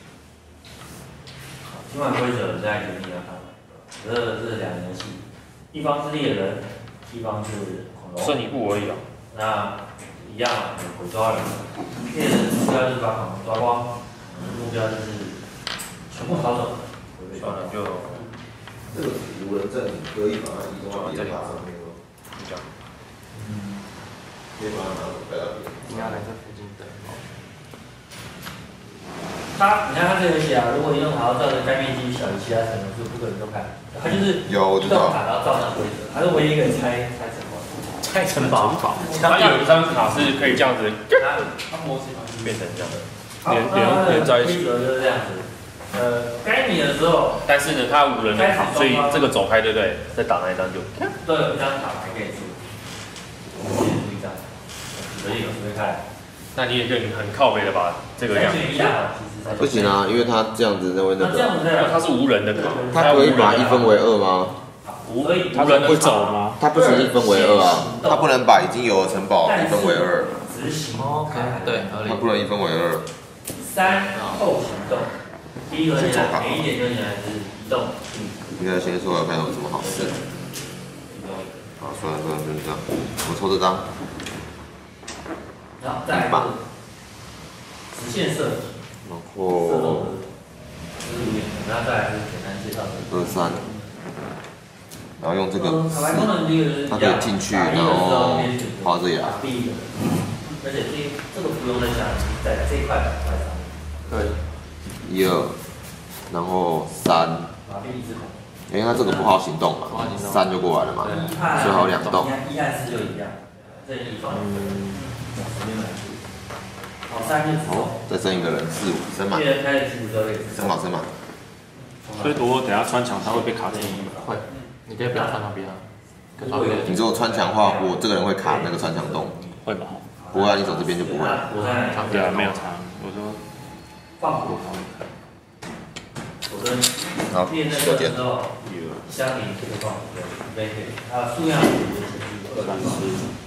今晚规则在给你要看，这这是两个游戏，一方是猎人，一方是恐龙。 剩一步而已啊。 那一样，我抓人。猎人目标就是把恐龙抓光，目标就是全部逃走。 算了，就这个无人证你可以把它移动到别的卡上面吗？ 这样。 嗯。可以把它拿走带到别的。 应该来这附近等。 他，你看他这个游戏啊，如果移动卡到这个该面积小于其他城市，不可能动看。他就是有我知道。 移动卡，然后照那规则，他是唯一一个拆拆城堡。拆城堡。 他有一张卡是可以这样子， 他模型变成这样的， 连连连在一起。规则就是这样子。呃，该你的时候， 但是呢，他无人的卡，所以这个走开，对不对？再打那一张就。 都有一张卡牌可以出，先出一张，随意随便看。 那你也可以很靠北的把这个量。 不行啊，因为他这样子认为那个， 他是无人的卡， 他可以把一分为二吗？ 无无人会走吗？ 他不行一分为二啊，他不能把已经有的城堡一分为二。 执行 OK， 对，合理。 他不能一分为二。 三后行动，第一个你来，每一点跟你来是移动。 应该先说看有什么好事。好，算了算了，就是这样。我抽这张。 然后再来直线设计。 然后。 然后再来是简单介绍的。 二三。然后用这个， 卡牌功能第一个就是它可以进去，然后画这牙。 第一个，而且这这个不用再想，在这一块板块上。对。 一二，然后三。因为它这个不好行动嘛，三就过来了嘛，最好两动。 一和四就一样，这一放。嗯。好，三就好，再升一个人，四五升满。 开始进入这位。 升满升满。 所以如果等下穿墙，他会被卡进去吗？ 会。你可以不要穿那边啊。 你如果穿墙的话，我这个人会卡那个穿墙洞。 会吗？ 不会啊，你走这边就不会。 对啊，没有藏。我说放火。 好，修剪。 相邻这个放火，对对，它数量二三四。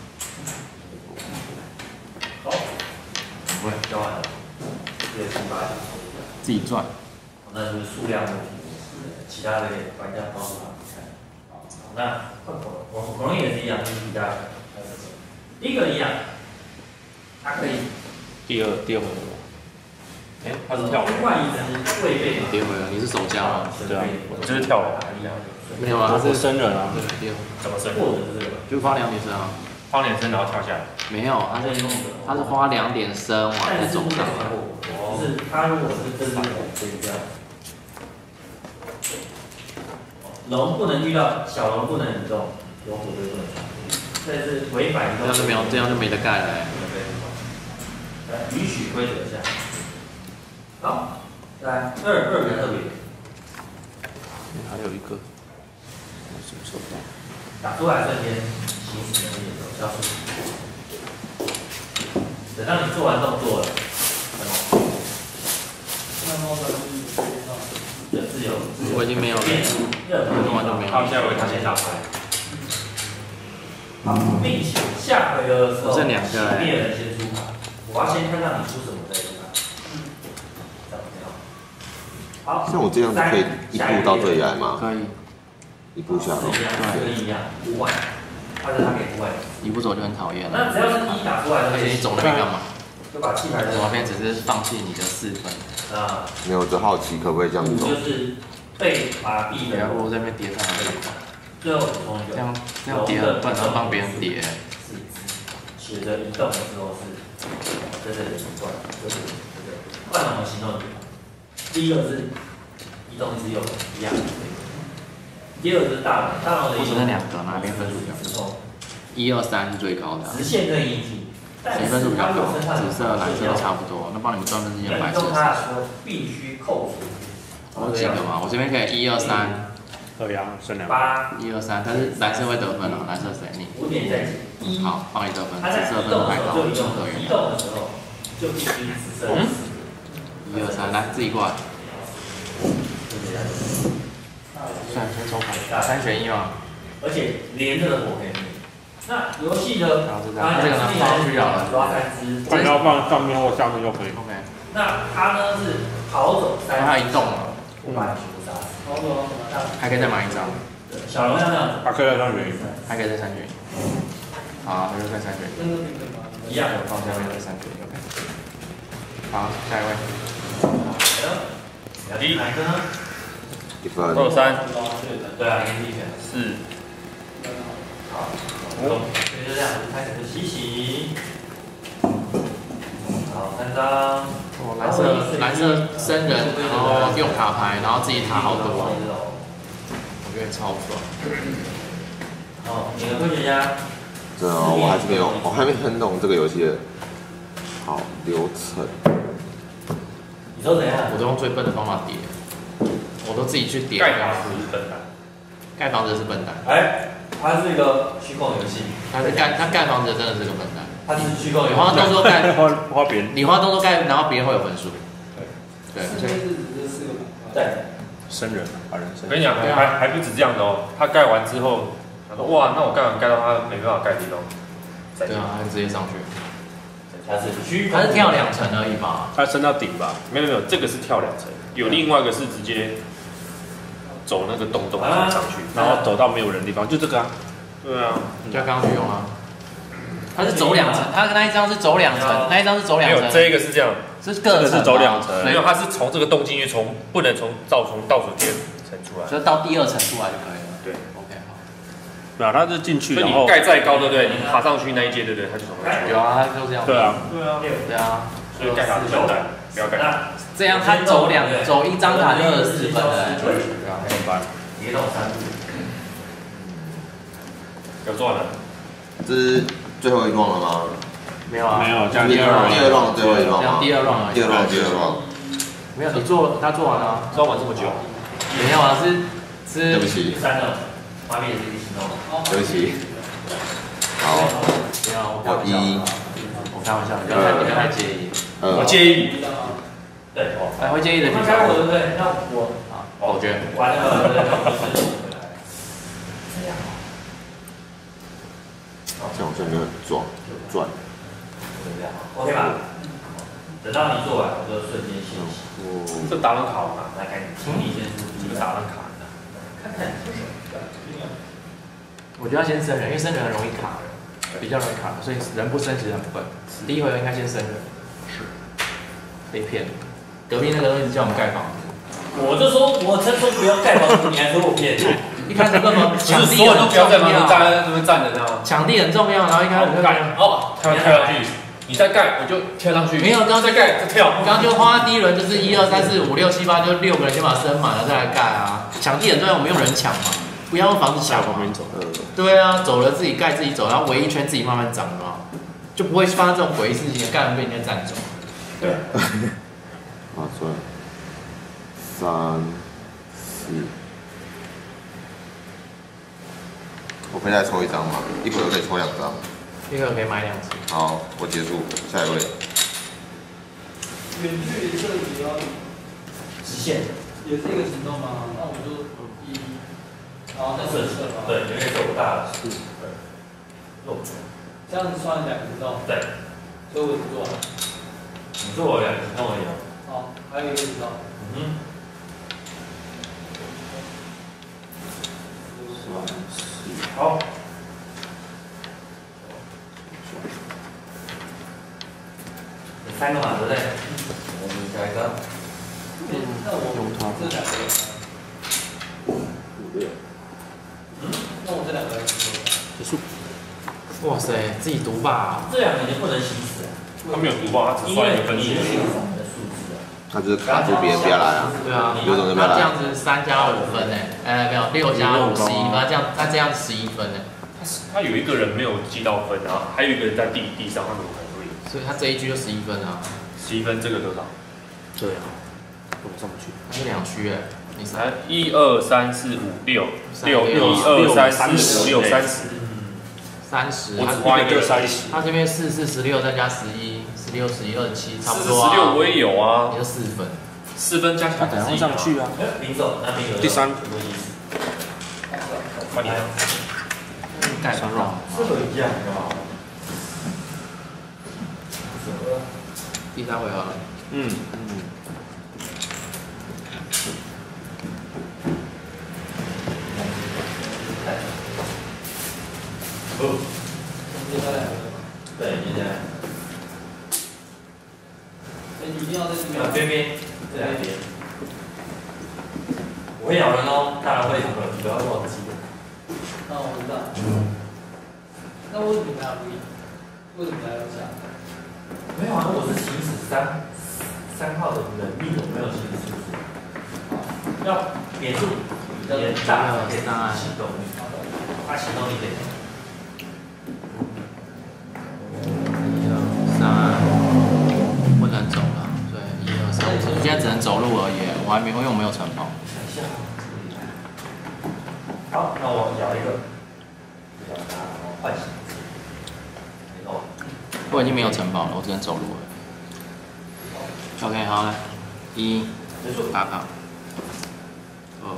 好，对，交完了。这个七八九。 自己赚。 那就是数量问题，其他的玩家告诉他们看。那换恐龙，恐恐龙也是一样，就是比较，第一个一样，它可以。 第二第二回合。 哎，它是跳。 换一只未被。 第二回合，你是手加吗？ 对啊，我就是跳了。 没有啊，他是生人啊。 对，第二。 怎么生？ 或者是这个。 就花两点生啊。 花两生然后跳下来。 没有，他是他是花两点生完再走上来。 就是他如果是真的可以这样。龙不能遇到小龙不能移动，龙虎队不能上，这是违反移动。 这样就没有，这样就没得盖了。 来，允许规则下。好，来二二比较特别。 还有一个。 打出来瞬间，行使能力消失。等到你做完动作了，有自由。 我已经没有了。弄完就没有。 好，下回他先打牌。 好，并且下回合的时候， 剩两个哎。 猎人先出牌，我要先看到你出什么再出牌。这样没有。好。 像我这样子可以一步到这里来吗？ 可以。 一步下楼。 对，一样，五万，他是他给五万。 一步走就很讨厌了。 那只要是一打出来的， 而且你走那边干嘛？ 就把气牌。 走那边只是放弃你的四分。 啊。 没有，我就好奇可不可以这样走？ 就是被麻痹的。 然后这边叠上来干嘛？ 最后补充一个。 这样这样叠很笨，然后帮别人叠。 是写着移动的时候是在这里一段，就是这个换龙的行动点。第一个是移动只有一样。第二个是大龙，大龙的移动。 不是那两个，哪边分数比较高？一二三是最高的。 直线跟一体。 谁分数比较高？紫色、蓝色都差不多。那帮你们专分之间白色。 必须扣除。 我几个嘛？我这边可以一二三。 二阳剩两。 八。 一二三，但是蓝色会得分哦，蓝色谁？你。 五点在一。 好，帮你得分。紫色分数还高，就可以。 移动的时候就必须紫色。 一二三，来自己过来。算先抽牌，三选一嘛。 而且连着的火可以。那游戏的， 它这个呢放需要了， 抓三只， 看要放上面或下面就可以。 OK。 那它呢是跑走三， 它移动了， 我把它全部杀死。跑走， 还可以再买一张。 小龙要这样子， 还可以再三选一， 还可以再三选一。好，那就再三选一。 一样， 放下面再三选一 ，OK。好，下一位。 来了，第一哪个呢？ 一分。 二三。 对啊，连第一选四。 好。所以就这样，开始洗洗。好，三张。 哦，蓝色蓝色生人，然后用卡牌，然后自己塔好多，我觉得超爽。 好，你的科学家。 对哦，我还是没有，我还没很懂这个游戏的好流程。 你说怎样？ 我都用最笨的方法叠，我都自己去叠。 盖房子是笨蛋。 盖房子是笨蛋。 哎。它是一个虚构游戏， 他是盖他盖房子真的是个笨蛋。 它是虚构。 你花动作盖， 花花别人， 你花动作盖，然后别人会有分数。对对。 对。 生人，把人生。 我跟你讲，还还不止这样的哦，他盖完之后，他说哇，那我盖完盖到他没办法盖地方， 对啊，他就直接上去。 它是虚， 它是跳两层而已吧？ 他升到顶吧？ 没有没有，这个是跳两层，有另外一个是直接走那个洞洞上去， 然后走到没有人的地方，就这个啊。 对啊， 就刚刚去用啊。它是走两层，它那一张是走两层，那一张是走两层。 没有，这一个是这样， 是各是走两层， 没有，它是从这个洞进去，从不能从倒从倒数第二层出来， 所以到第二层出来就可以了。 对 ，OK 好。 对啊，他就进去， 所以你盖再高，对不对？你爬上去那一阶，对不对？它就从那去。 有啊，它就这样。 对啊， 对啊， 对啊。 所以盖塔是笨蛋，不要盖。 这样他走两走一张卡就二十四分了。 对啊，很烦。 移动三步。 有做完了。 这是最后一 round 了吗？ 没有啊， 没有， 第二 round，第二 round 最后一 round 吗？ 第二 round， 第二 round，第二 round。 没有，你做他做完了， 做完这么久？ 没有啊，是是。 对不起。 三了，画面也是一行动。 对不起。好。 没有， 我一。 我开玩笑，你看你们还介意？ 我介意。 对， 还会介意的。 你开我对不对？那我啊，我觉得完了，对对。 这样好像没有很壮，转。 OK 吧？等到你做完，我就瞬间休息。 哦。 这打完卡吗？ 来，赶紧，请你先出这个打完卡的。 看看。 我觉得要先生人，因为生人很容易卡，比较容易卡，所以人不生其实很笨。第一回合应该先生人。是。被骗了。隔壁那个都一直叫我们盖房子。 我就说，我真说不要盖房子，你还说我骗你。一开始根本场地很重要，站在那边站着呢。 场地很重要，然后一开始就盖，哦，跳跳上去，你再盖我就跳上去。 没有，刚刚再盖再跳。 刚刚就花第一轮就是一二三四五六七八，就六个人先把它升满了再来盖啊。场地很重要，我们用人抢嘛，不要用房子抢嘛。对啊，走了自己盖自己走，然后围一圈自己慢慢长嘛，就不会发生这种诡异事情，盖完被人家占走。对。 啊，算了。三四。我可以再抽一张吗？一回合可以抽两张。 一回合可以买两次。 好，我结束，下一位。 远距离这里要直线， 也是一个行动吗？那我就一，然后再射射吗？ 对，因为手大了，是，对，肉这样子算两个行动。 对， 所以我只做了。 你做我两个行动而已。 好，还有一个行动。 嗯。好。三个嘛，对不对？我们下一个。 那我这两个。 五六。 嗯？那我这两个结束。 哇塞，自己读吧。 这两个已经不能行使了。 他没有读报，他只算一个分数。 他就是卡住别人不要来啊。 对啊。 有种就不要来。 这样子三加五分诶，哎没有六加五十一分，这样他这样十一分诶。 他有一个人没有记到分啊，还有一个人在地地上，他怎么可能会？ 所以他这一局就十一分啊。 十一分，这个多少？ 对啊，我上不去。 他是两区哎，你来一二三四五六六一二三四五六三十， 三十。 我只花一个三十。 他这边四四十六再加十一，十六十一二十七，差不多啊。 十六我也有啊， 也就四分。 四分加起来等下上去啊。 零手，那边有。 第三。 快点。 盖上肉。 这个一样的嘛。 第三回合。 嗯嗯。 哦。接下来。对，接下来。 哎，你一定要在这边。 边边，这两边。我会咬人哦，当然会，不要忘记。 那我知道。那为什么还要不一？为什么还要这样？ 没有啊，我是行使三三号的能力，我没有行使。要免数延大才可以行动力，他行动力得。 一二三，不能走了，对，一二三，你现在只能走路而已，我还没，因为我没有城堡。 好，那我咬一个，咬它，然后唤醒。没错。 我已经没有城堡了，我只能走路了。OK， 好来，一，打卡，二，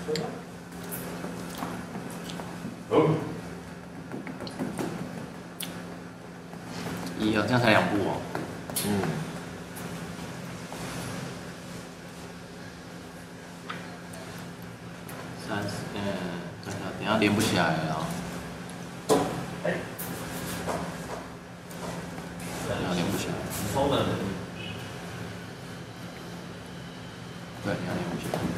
哦，一啊，这样才两步哦。嗯。三十，嗯，等下等下连不起来了啊。哎。等下连不起来。超能。对，等下连不起来。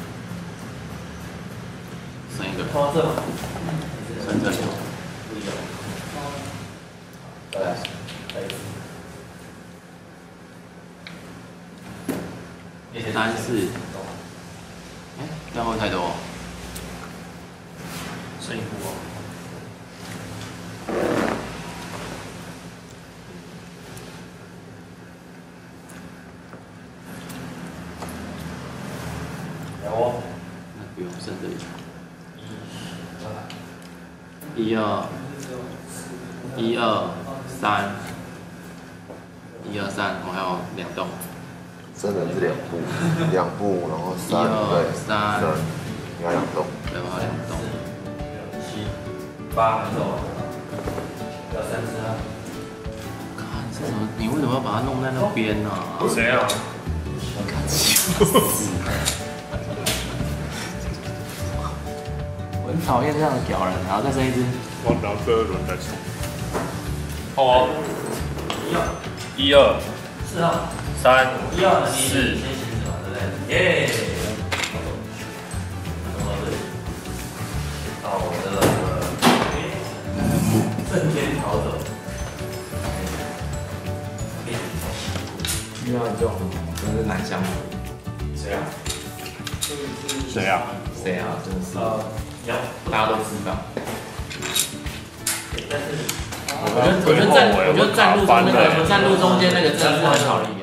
剩一个。放这吗？剩这里。来，来。三四。哎，这样会太多。剩一步哦。有哦。那不用剩这里。一二，一二三，一二三，我还有两栋。 真的是两步，两步，然后三，对， 三， 你要两栋， 对，我要两栋。 七，八，没走，要三只啊。 看这怎么？你为什么要把它弄在那边呢？ 谁啊？ 我看气死！我很讨厌这样的屌人，然后再生一只。 我拿这轮再冲。好啊。一二。 四号。 三。 一二四。 先行止嘛，对不对？耶。到我的正天逃走。 遇到这种真是难相处。 谁啊？谁啊？ 谁啊？真的是。 有， 大家都知道。 但是， 我觉得，我觉得站，我觉得站路中那个站路中间那个真的是很好理。